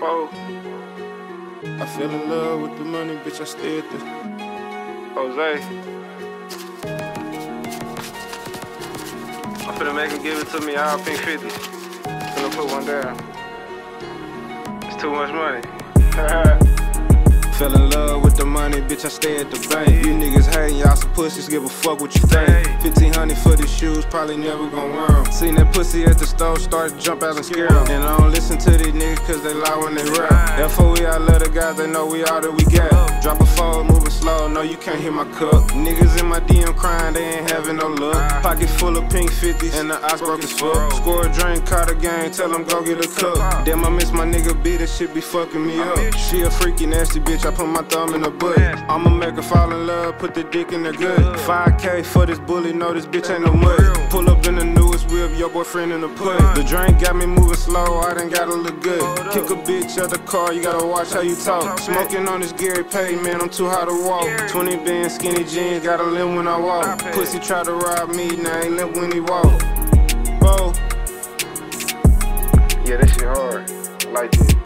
Whoa. I fell in love with the money, bitch, I stay at the Jose. I'm finna make him give it to me, all pink 50s. Finna put one down. It's too much money. Fell in love with the money, bitch, I stay at the bank. You niggas hating, y'all some pussies, give a fuck what you think. 1500 for these shoes, probably never gon' wear them. Seen that pussy at the store, started to jump out and scare them. And I don't listen to these niggas cause they lie when they rap. FOE, I love the guys, they know we all that we got. Drop a fold, moving slow, no you can't hear my cup. Niggas in my DM crying, they ain't having no luck. Pocket full of pink 50s, and the ice broke as fuck. Score a drink, caught a game, tell them go get a cup. Damn, I miss my nigga B, this shit be fucking me up. She a freaky nasty bitch, I put my thumb in her butt. I'ma make her fall in love, put the dick in the gut. 5K for this bully, no this bitch ain't no mud. Pull up in the newest whip, your boyfriend in the put. The drink got me moving slow, I done gotta look good. Kick a bitch out the car, you gotta watch how you talk. Smoking on this Gary Pay, man, I'm too hot to walk. 20 band skinny jeans, gotta limp when I walk. Pussy try to rob me, now ain't limp when he walk. Whoa. Yeah, that shit hard. I like it.